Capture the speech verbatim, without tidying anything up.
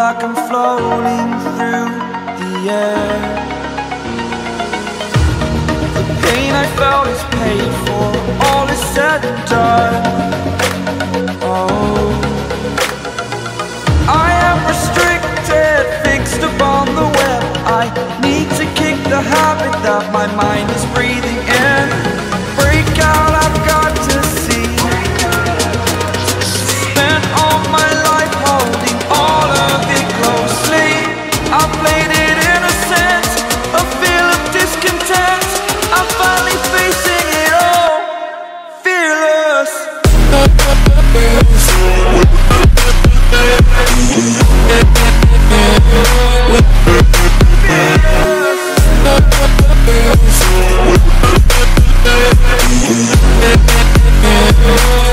like I'm floating through the air. The pain I felt is paid for, all is said and done. Oh, I am restricted, fixed upon the web. I need to kick the habit that my mind is breathing in. Break out, I've got to see. Spent all my life holding all of it closely. I played it innocent, a feel of discontent. I'm finally facing it all, fearless. Fearless.